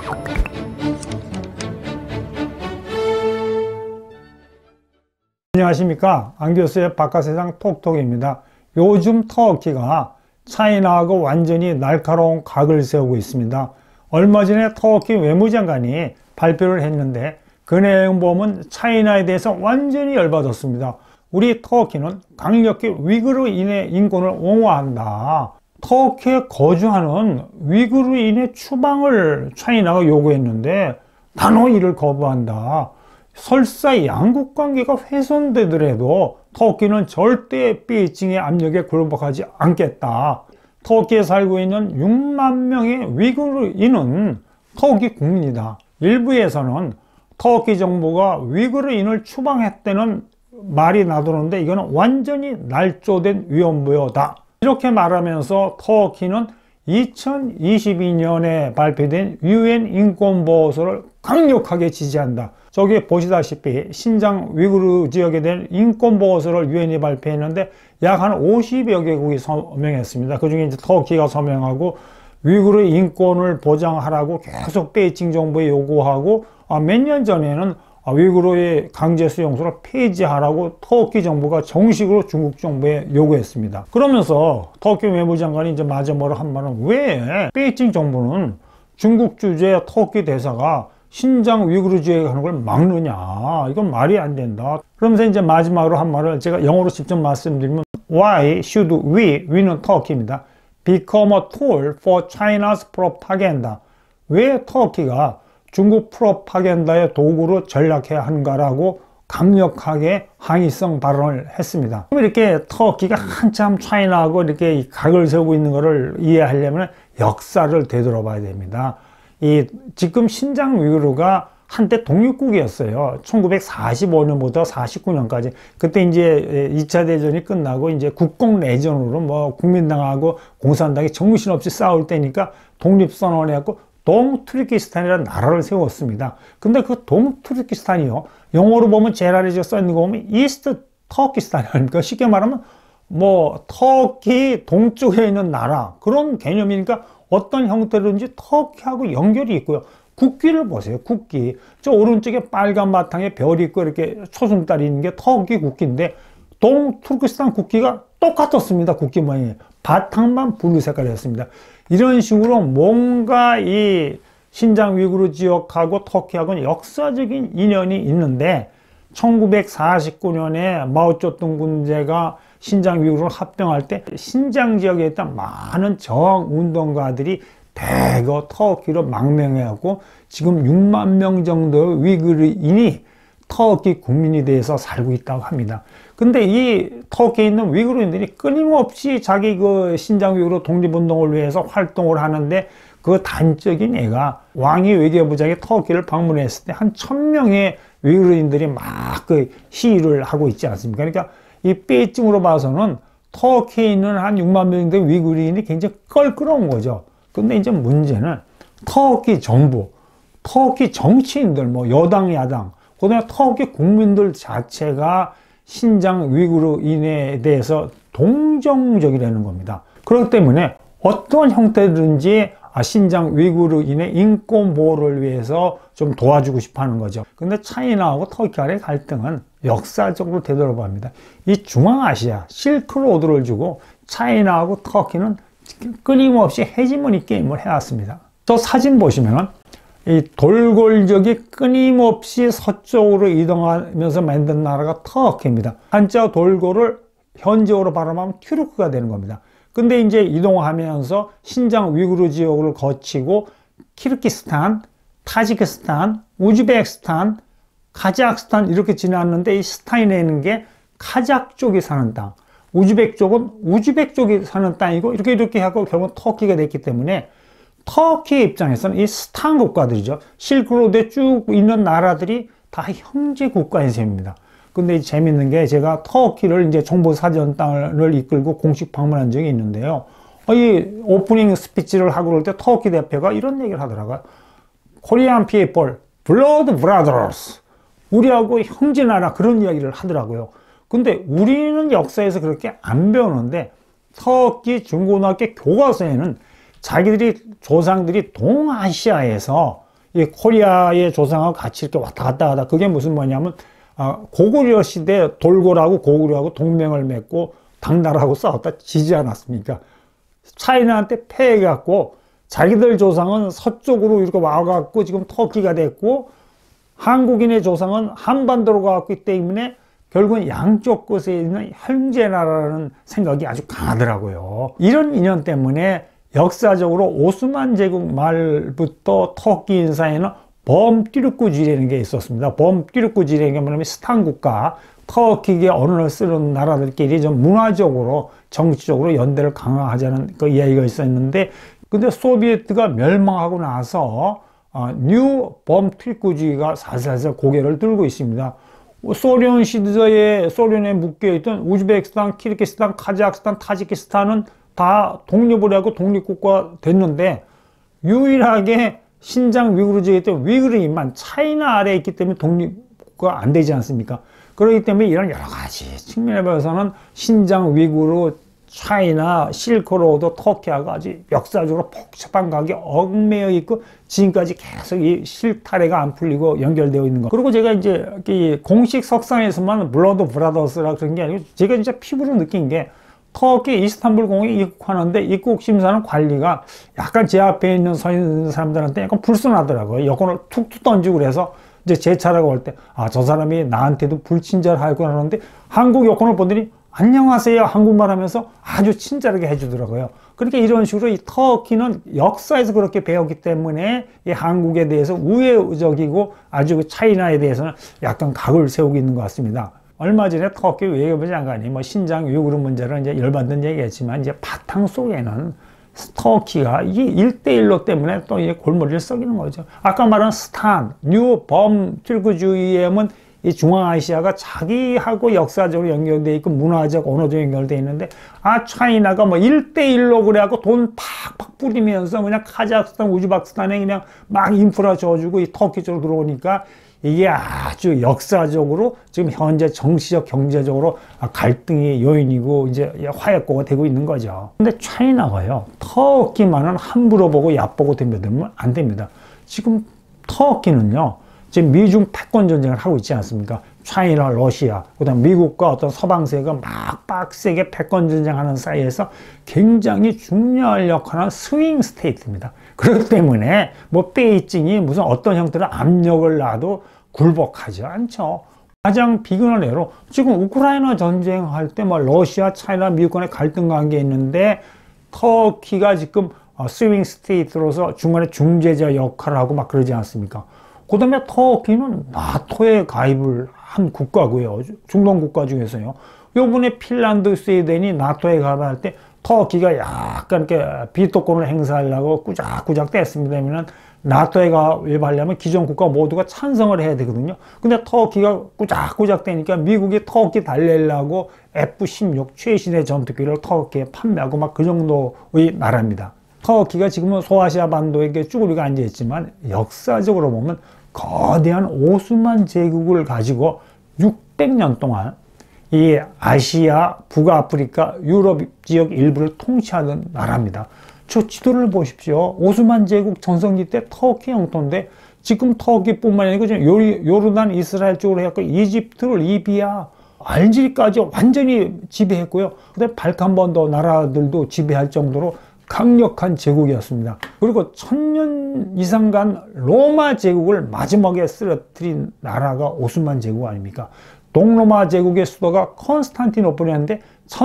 안녕하십니까, 안교수의 바깥세상 톡톡입니다. 요즘 터키가 차이나하고 완전히 날카로운 각을 세우고 있습니다. 얼마 전에 터키 외무장관이 발표를 했는데 그 내용 보면 차이나에 대해서 완전히 열받았습니다. 우리 터키는 강력히 위구르인의 인권을 옹호한다. 터키에 거주하는 위구르인의 추방을 차이나가 요구했는데 단호히 이를 거부한다. 설사 양국 관계가 훼손되더라도 터키는 절대 베이징의 압력에 굴복하지 않겠다. 터키에 살고 있는 6만 명의 위구르인은 터키 국민이다. 일부에서는 터키 정부가 위구르인을 추방했다는 말이 나도는데 이거는 완전히 날조된 위험부여다. 이렇게 말하면서 터키는 2022년에 발표된 UN 인권보고서를 강력하게 지지한다. 저기 보시다시피 신장 위구르 지역에 대한 인권보고서를 유엔이 발표했는데 약 한 50여 개국이 서명했습니다. 그 중에 이제 터키가 서명하고 위구르 인권을 보장하라고 계속 베이징 정부에 요구하고 몇 년 전에는 위구르의 강제 수용소를 폐지하라고 터키 정부가 정식으로 중국 정부에 요구했습니다. 그러면서 터키 외무장관이 이제 마지막으로 한 말은 왜 베이징 정부는 중국 주재 터키 대사가 신장 위구르 지역에 가는 걸 막느냐, 이건 말이 안 된다. 그러면서 이제 마지막으로 한 말을 제가 영어로 직접 말씀드리면 Why should we는 터키입니다. Become a tool for China's propaganda. 왜 터키가 중국 프로파간다의 도구로 전락해야 하는가라고 강력하게 항의성 발언을 했습니다. 이렇게 터키가 한참 차이나하고 이렇게 각을 세우고 있는 것을 이해하려면 역사를 되돌아봐야 됩니다. 지금 신장 위구르가 한때 독립국이었어요. 1945년부터 49년까지. 그때 이제 2차 대전이 끝나고 이제 국공 내전으로 뭐 국민당하고 공산당이 정신없이 싸울 때니까 독립선언을 해갖고 동투르키스탄이라는 나라를 세웠습니다. 근데 그 동투르키스탄이요, 영어로 보면 제라리저 써있는 거 보면 이스트 터키스탄이 아닙니까? 쉽게 말하면 뭐 터키 동쪽에 있는 나라, 그런 개념이니까 어떤 형태로든지 터키하고 연결이 있고요. 국기를 보세요. 국기. 저 오른쪽에 빨간 바탕에 별이 있고 이렇게 초승달이 있는 게 터키 국기인데 동투르키스탄 국기가 똑같았습니다. 국기 모양이. 바탕만 블루 색깔이었습니다. 이런 식으로 뭔가 이 신장 위구르 지역하고 터키하고는 역사적인 인연이 있는데 1949년에 마오쩌둥 군제가 신장 위구르를 합병할 때 신장 지역에 있던 많은 저항 운동가들이 대거 터키로 망명해갖고 지금 6만 명 정도의 위구르인이 터키 국민이 돼서 살고 있다고 합니다. 근데 이 터키에 있는 위구르인들이 끊임없이 자기 그 신장 위구르 독립운동을 위해서 활동을 하는데 그 단적인 예가 왕이 외교부장이 터키를 방문했을 때 한 1000명의 위구르인들이 막 그 시위를 하고 있지 않습니까? 그러니까 이 베이징으로 봐서는 터키에 있는 한 6만 명 정도의 위구르인이 굉장히 껄끄러운 거죠. 근데 이제 문제는 터키 정부, 터키 정치인들, 뭐 여당, 야당, 그다음에 터키 국민들 자체가 신장 위구르인에 대해서 동정적이라는 겁니다. 그렇기 때문에 어떤 형태든지 신장 위구르인의 인권 보호를 위해서 좀 도와주고 싶어 하는 거죠. 근데 차이나하고 터키 간의 갈등은 역사적으로 되돌아봅니다. 이 중앙아시아 실크로드를 주고 차이나하고 터키는 끊임없이 헤지모니 게임을 해왔습니다. 저 사진 보시면은 이 돌골적이 끊임없이 서쪽으로 이동하면서 만든 나라가 터키입니다. 한자 돌골을 현지어로 발음하면 튀르크가 되는 겁니다. 근데 이제 이동하면서 신장 위구르 지역을 거치고 키르기스탄, 타지키스탄, 우즈베키스탄, 카자흐스탄 이렇게 지났는데 이 스탄에 있는 게 카자흐 쪽이 사는 땅, 우즈벡 쪽은 우즈벡 쪽이 사는 땅이고 이렇게 하고 결국 터키가 됐기 때문에 터키 입장에서는 이 스탄 국가들이죠. 실크로드에 쭉 있는 나라들이 다 형제 국가인 셈입니다. 근데 재밌는 게 제가 터키를 이제 정보 사전단을 이끌고 공식 방문한 적이 있는데요. 이 오프닝 스피치를 하고 그럴 때 터키 대표가 이런 얘기를 하더라고요. Korean people, blood brothers. 우리하고 형제 나라 그런 이야기를 하더라고요. 근데 우리는 역사에서 그렇게 안 배우는데 터키 중고등학교 교과서에는 자기들이 조상들이 동아시아에서 이 코리아의 조상하고 같이 이렇게 왔다 갔다 하다. 그게 무슨 뭐냐면, 고구려 시대 돌고라고 고구려하고 동맹을 맺고 당나라하고 싸웠다 지지 않았습니까? 차이나한테 패해갖고 자기들 조상은 서쪽으로 이렇게 와갖고 지금 터키가 됐고, 한국인의 조상은 한반도로 가왔기 때문에 결국은 양쪽 끝에 있는 형제나라라는 생각이 아주 강하더라고요. 이런 인연 때문에 역사적으로 오스만 제국 말부터 터키 인사에는 범띠르쿠지라는 게 있었습니다. 범띠르쿠지라는 게 뭐냐면 스탄 국가, 터키계 언어를 쓰는 나라들끼리 좀 문화적으로, 정치적으로 연대를 강화하자는 그 이야기가 있었는데, 근데 소비에트가 멸망하고 나서 뉴 범띠르쿠지가 살살살 고개를 들고 있습니다. 소련 시대에 소련에 묶여있던 우즈베키스탄, 키르기스탄, 카자흐스탄, 타지키스탄은 다 독립을 하고 독립국가 됐는데, 유일하게 신장 위구르 지역에 있던 위구르인만 차이나 아래에 있기 때문에 독립국가 안 되지 않습니까? 그렇기 때문에 이런 여러 가지 측면에 봐서는 신장 위구르, 차이나, 실크로드, 터키하고 아주 역사적으로 복잡한 관계 얽매여 있고, 지금까지 계속 이 실타래가 안 풀리고 연결되어 있는 거. 그리고 제가 이제 이 공식 석상에서만 블러드 브라더스라 그런 게 아니고, 제가 진짜 피부로 느낀 게, 터키 이스탄불 공항에 입국하는데 입국 심사는 관리가 약간 제 앞에 있는 서 있는 사람들한테 약간 불순하더라고요. 여권을 툭툭 던지고 그래서 이제 제 차례가 올 때, 저 사람이 나한테도 불친절하구나 하는데, 한국 여권을 보더니 안녕하세요 한국말 하면서 아주 친절하게 해주더라고요. 그러니까 이런 식으로 이 터키는 역사에서 그렇게 배웠기 때문에 이 한국에 대해서 우회적이고 아주 차이나에 대해서는 약간 각을 세우고 있는 것 같습니다. 얼마 전에 터키 외교부 장관이 신장 위구르 문제를 이제 열받는 얘기했지만, 이제 바탕 속에는 터키가 이게 1대1로 때문에 또 이제 골머리를 썩이는 거죠. 아까 말한 스탄, 뉴 범튀르크주의에는 이 중앙아시아가 자기하고 역사적으로 연결되어 있고 문화적, 언어적 연결되어 있는데, 차이나가 1대1로 그래갖고 돈 팍팍 뿌리면서 그냥 카자흐스탄, 우즈베키스탄에 그냥 막 인프라 줘주고 이 터키 쪽으로 들어오니까, 이게 아주 역사적으로 지금 현재 정치적, 경제적으로 갈등의 요인이고 이제 화약고가 되고 있는 거죠. 근데 차이나가요, 터키만은 함부로 보고 얕보고 덤벼들면 안 됩니다. 지금 터키는요, 지금 미중 패권 전쟁을 하고 있지 않습니까? 차이나, 러시아, 그다음 미국과 어떤 서방세가 막 빡세게 패권 전쟁하는 사이에서 굉장히 중요한 역할을 하는 스윙 스테이트입니다. 그렇기 때문에 베이징이 무슨 어떤 형태의 압력을 놔도 굴복하지 않죠. 가장 비근한 예로 지금 우크라이나 전쟁할 때 러시아, 차이나, 미국 간의 갈등 관계에 있는데, 터키가 지금 스윙 스테이트로서 중간에 중재자 역할을 하고 막 그러지 않습니까? 그 다음에 터키는 나토에 가입을 한 국가고요. 중동 국가 중에서요. 요번에 핀란드, 스웨덴이 나토에 가입할 때 터키가 약간 이렇게 비토권을 행사하려고 꾸작꾸작 뗐습니다. 왜냐면 나토에 가입하려면 기존 국가 모두가 찬성을 해야 되거든요. 근데 터키가 꾸작꾸작 떼니까 미국이 터키 달래려고 F-16 최신의 전투기를 터키에 판매하고 막 그 정도의 나라입니다. 터키가 지금은 소아시아 반도에 쭈구리가 앉아있지만, 역사적으로 보면 거대한 오스만 제국을 가지고 600년 동안 이 아시아, 북아프리카, 유럽 지역 일부를 통치하던 나라입니다. 저 지도를 보십시오. 오스만 제국 전성기 때 터키 영토인데, 지금 터키뿐만 아니고 요르단, 이스라엘 쪽으로 해갖고 이집트, 리비아, 알제리까지 완전히 지배했고요. 그다음에 발칸반도 나라들도 지배할 정도로 강력한 제국이었습니다. 그리고 1000년 이상간 로마 제국을 마지막에 쓰러뜨린 나라가 오스만 제국 아닙니까? 동로마 제국의 수도가 컨스탄티노플이었는데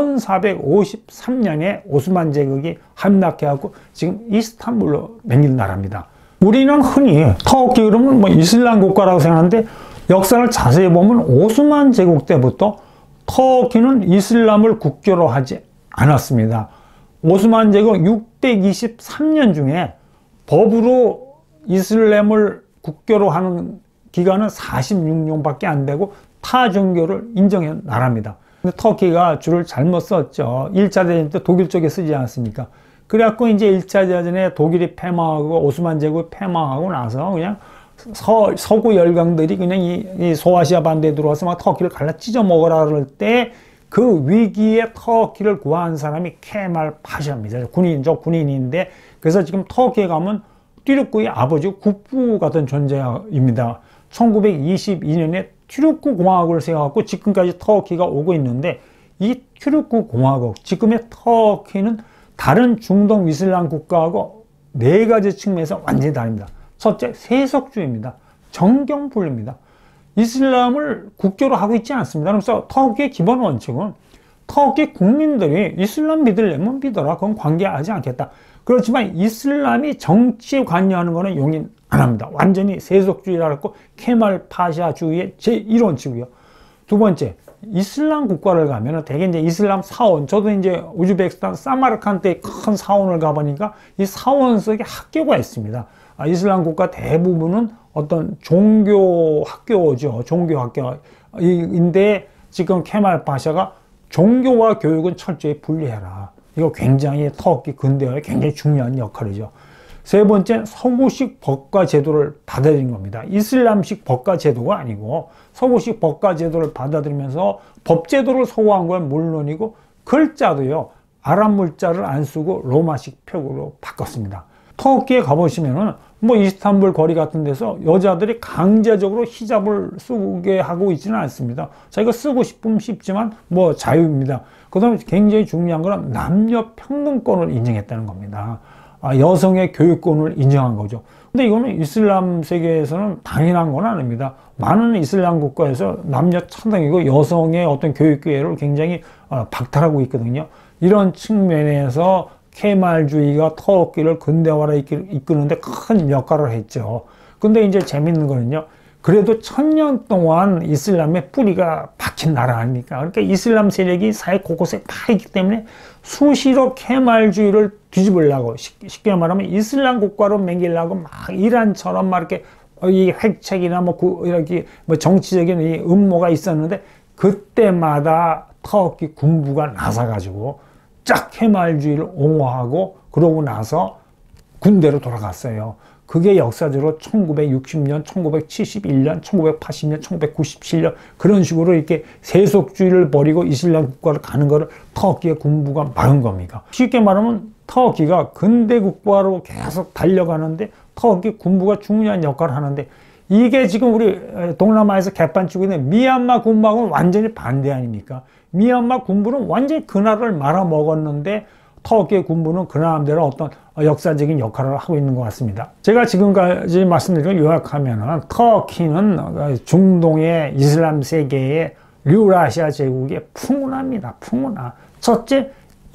1453년에 오스만 제국이 함락해갖고 지금 이스탄불로 맹인 나라입니다. 우리는 흔히 터키 그러면 이슬람 국가라고 생각하는데, 역사를 자세히 보면 오스만 제국 때부터 터키는 이슬람을 국교로 하지 않았습니다. 오스만 제국 623년 중에 법으로 이슬람을 국교로 하는 기간은 46년밖에 안 되고 타 종교를 인정한 나라입니다. 근데 터키가 줄을 잘못 썼죠. 1차 대전 때 독일 쪽에 쓰지 않았습니까? 그래갖고 이제 1차 대전에 독일이 패망하고 오스만 제국이 패망하고 나서 그냥 서구 열강들이 그냥 이 소아시아 반도에 들어와서 막 터키를 갈라 찢어 먹으라 그럴 때, 그 위기에 터키를 구한 사람이 케말 파샤입니다. 군인인데, 그래서 지금 터키에 가면 튀르크의 아버지 국부 같은 존재입니다. 1922년에 튀르크 공화국을 세워갖고 지금까지 터키가 오고 있는데, 이 튀르크 공화국, 지금의 터키는 다른 중동 이슬람 국가하고 네 가지 측면에서 완전히 다릅니다. 첫째, 세속주의입니다. 정경불입니다. 이슬람을 국교로 하고 있지 않습니다. 그래서 터키의 기본 원칙은 터키 국민들이 이슬람 믿으려면 믿어라. 그건 관계하지 않겠다. 그렇지만 이슬람이 정치에 관여하는 것은 용인 안 합니다. 완전히 세속주의라고 케말 파샤주의의 제1원칙이고요. 두 번째, 이슬람 국가를 가면은 대개 이제 이슬람 사원, 저도 이제 우즈베키스탄 사마르칸드에 큰 사원을 가보니까 이 사원 속에 학교가 있습니다. 이슬람 국가 대부분은 어떤 종교 학교죠. 종교 학교인데 지금 케말 파샤가 종교와 교육은 철저히 분리해라. 이거 굉장히 터키 근대화에 굉장히 중요한 역할이죠. 세 번째, 서구식 법과 제도를 받아들인 겁니다. 이슬람식 법과 제도가 아니고 서구식 법과 제도를 받아들이면서 법 제도를 소화한 건 물론이고 글자도요, 아랍 물자를 안 쓰고 로마식 표구로 바꿨습니다. 터키에 가보시면은 뭐 이스탄불 거리 같은 데서 여자들이 강제적으로 히잡을 쓰게 하고 있지는 않습니다. 자기가 쓰고 싶으면 쉽지만 뭐 자유입니다. 그 다음에 굉장히 중요한 건 남녀 평등권을 인정했다는 겁니다. 여성의 교육권을 인정한 거죠. 근데 이거는 이슬람 세계에서는 당연한 건 아닙니다. 많은 이슬람 국가에서 남녀 차등이고 여성의 어떤 교육 기회를 굉장히 박탈하고 있거든요. 이런 측면에서 케말주의가 터키를 근대화로 이끄는데 큰 역할을 했죠. 근데 이제 재밌는 거는요, 그래도 1000년 동안 이슬람의 뿌리가 박힌 나라 아닙니까? 그러니까 이슬람 세력이 사회 곳곳에 다 있기 때문에 수시로 케말주의를 뒤집으려고, 쉽게 말하면 이슬람 국가로 맹기려고 막 이란처럼 막 이렇게 이 핵책이나 이렇게 정치적인 이 음모가 있었는데, 그때마다 터키 군부가 나서가지고 쫙 케말주의를 옹호하고 그러고 나서 군대로 돌아갔어요. 그게 역사적으로 1960년, 1971년, 1980년, 1997년 그런 식으로 이렇게 세속주의를 버리고 이슬람 국가를 가는 거를 터키의 군부가 막은 겁니다. 쉽게 말하면 터키가 근대 국가로 계속 달려가는데 터키 군부가 중요한 역할을 하는데, 이게 지금 우리 동남아에서 개판치고 있는 미얀마 군부하고는 완전히 반대 아닙니까? 미얀마 군부는 완전히 그 나라를 말아먹었는데 터키의 군부는 그 나름대로 어떤 역사적인 역할을 하고 있는 것 같습니다. 제가 지금까지 말씀드린 걸 요약하면 터키는 중동의 이슬람 세계의 유라시아 제국의 풍운합니다. 풍운하. 첫째,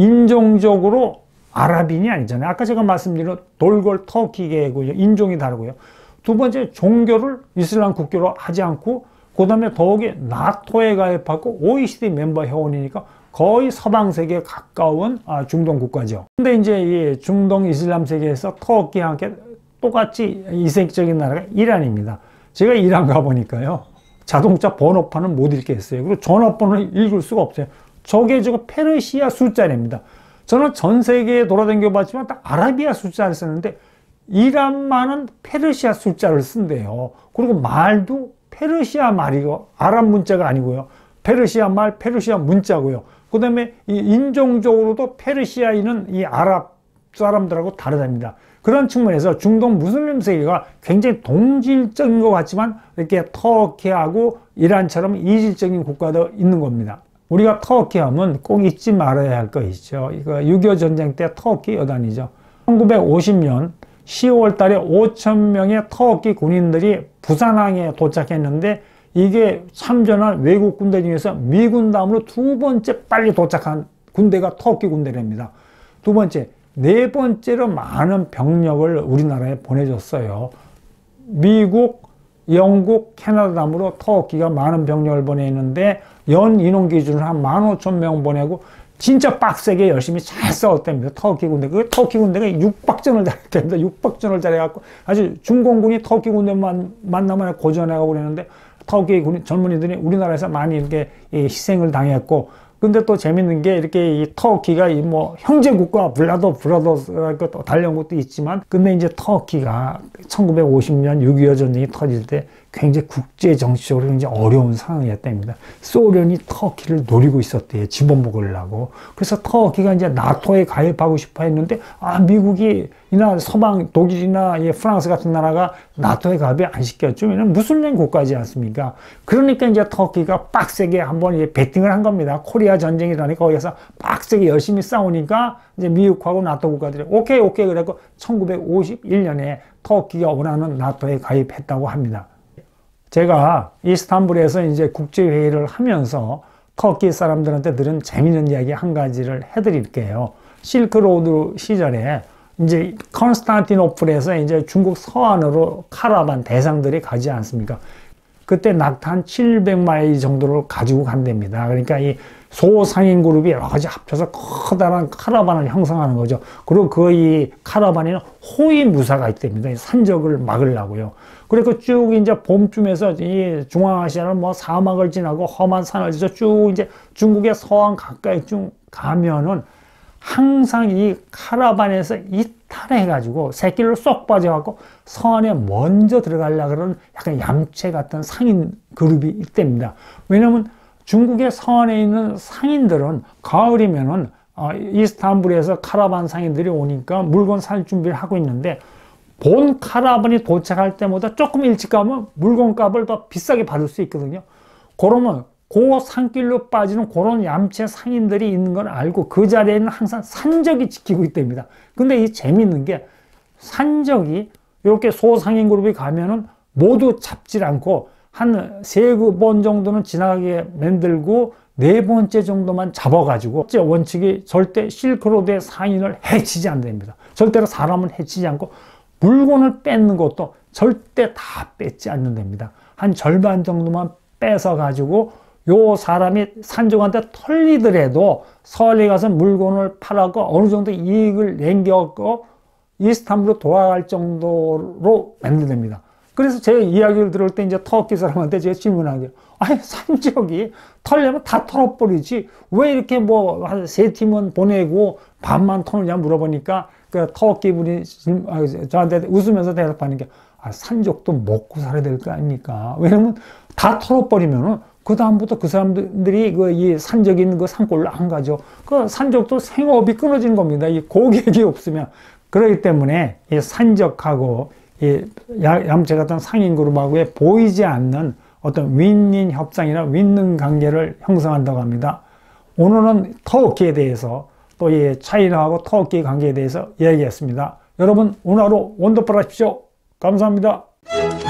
인종적으로 아랍인이 아니잖아요. 아까 제가 말씀드린 돌골 터키계고요. 인종이 다르고요. 두 번째, 종교를 이슬람 국교로 하지 않고 그 다음에 더욱이 나토에 가입하고 OECD 멤버 회원이니까 거의 서방 세계에 가까운 중동 국가죠. 근데 이제 이 중동 이슬람 세계에서 터키와 함께 똑같이 이색적인 나라가 이란입니다. 제가 이란 가보니까요, 자동차 번호판은 못 읽겠어요. 그리고 전화번호를 읽을 수가 없어요. 저게 저거 페르시아 숫자입니다. 저는 전 세계에 돌아다녀 봤지만 다 아라비아 숫자를 쓰는데 이란만은 페르시아 숫자를 쓴대요. 그리고 말도 페르시아 말이고 아랍 문자가 아니고요. 페르시아 말, 페르시아 문자고요. 그 다음에 이 인종적으로도 페르시아인은 이 아랍 사람들하고 다르답니다. 그런 측면에서 중동 무슬림 세계가 굉장히 동질적인 것 같지만 이렇게 터키하고 이란처럼 이질적인 국가도 있는 겁니다. 우리가 터키 하면 꼭 잊지 말아야 할 거 있죠. 이거 6.25 전쟁 때 터키 여단이죠. 1950년 10월 달에 5,000명의 터키 군인들이 부산항에 도착했는데, 이게 참전한 외국 군대 중에서 미군 다음으로 두 번째 빨리 도착한 군대가 터키 군대랍니다. 두 번째, 네 번째로 많은 병력을 우리나라에 보내줬어요. 미국, 영국, 캐나다 다음으로 터키가 많은 병력을 보내는데 연 인원 기준으로 한 15,000명 보내고 진짜 빡세게 열심히 잘 싸웠답니다. 터키 군대. 그 터키 군대가 육박전을 잘했답니다. 육박전을 잘해갖고 아주 중공군이 터키 군대만 만나면 고전해가고 그러는데, 터키 젊은이들이 우리나라에서 많이 이렇게 희생을 당했고, 근데 또 재밌는 게 이렇게 이 터키가 이 뭐 형제국가 브라더스라고 달려온 것도 있지만, 근데 이제 터키가 1950년 6.25 전쟁이 터질 때 굉장히 국제 정치적으로 굉장히 어려운 상황이었답니다. 소련이 터키를 노리고 있었대요. 집어먹으려고. 그래서 터키가 이제 나토에 가입하고 싶어 했는데, 미국이 이나 서방 독일이나 프랑스 같은 나라가 나토에 가입 안 시켰죠. 왜냐면 무슬림 국가지 않습니까? 그러니까 이제 터키가 빡세게 한번 베팅을 한 겁니다. 코리아 전쟁이라니까 거기서 빡세게 열심히 싸우니까 이제 미국하고 나토 국가들이 오케이 그래고 1951년에 터키가 원하는 나토에 가입했다고 합니다. 제가 이스탄불에서 이제 국제회의를 하면서 터키 사람들한테 들은 재미있는 이야기 한 가지를 해드릴게요. 실크로드 시절에 이제 컨스탄티노플에서 이제 중국 서안으로 카라반 대상들이 가지 않습니까? 그때 낙타 한 700마일 정도를 가지고 간답니다. 그러니까 이 소상인 그룹이 여러 가지 합쳐서 커다란 카라반을 형성하는 거죠. 그리고 그 이 카라반에는 호위무사가 있답니다. 산적을 막으려고요. 그리고 쭉 이제 봄쯤에서 이 중앙아시아를 뭐 사막을 지나고 험한 산을 지나서 쭉 이제 중국의 서안 가까이 쭉 가면은 항상 이 카라반에서 이탈해가지고 새끼를 쏙 빠져갖고 서안에 먼저 들어가려고 그러는 약간 얌체 같은 상인 그룹이 있답니다. 왜냐면 중국의 서안에 있는 상인들은 가을이면은 이스탄불에서 카라반 상인들이 오니까 물건 살 준비를 하고 있는데 본 카라반이 도착할 때마다 조금 일찍 가면 물건값을 더 비싸게 받을 수 있거든요. 그러면 그 산길로 빠지는 그런 얌체 상인들이 있는 걸 알고 그 자리에는 항상 산적이 지키고 있답니다. 근데 이 재미있는 게 산적이 이렇게 소상인 그룹이 가면은 모두 잡질 않고 한 3번 정도는 지나가게 만들고 4번째 정도만 잡아가지고 첫째 원칙이 절대 실크로드의 상인을 해치지 않답니다. 절대로 사람은 해치지 않고 물건을 뺏는 것도 절대 다 뺏지 않는답니다. 한 절반 정도만 뺏어가지고 요 사람이 산적한테 털리더라도 서울에 가서 물건을 팔아고 어느 정도 이익을 남겨고 이스탄불로 돌아갈 정도로 만들답니다. 그래서 제 이야기를 들을 때 이제 터키 사람한테 제가 질문하게요. 아니, 산적이 털려면 다 털어버리지. 왜 이렇게 뭐 한 3팀은 보내고 반만 터느냐 물어보니까 그 터키 분이 저한테 웃으면서 대답하는 게 산적도 먹고 살아야 될 거 아닙니까? 왜냐면 다 털어버리면은 그다음부터 그 사람들이 이 산적이 있는 그 산골로 안 가죠. 그 산적도 생업이 끊어지는 겁니다. 이 고객이 없으면. 그렇기 때문에 이 산적하고 이 얌체 같은 상인 그룹하고의 보이지 않는 어떤 윈윈 협상이나 윈윈 관계를 형성한다고 합니다. 오늘은 터키에 대해서 또 이 차이나하고 터키 관계에 대해서 이야기했습니다. 여러분 오늘 하루 원더풀 하십시오. 감사합니다.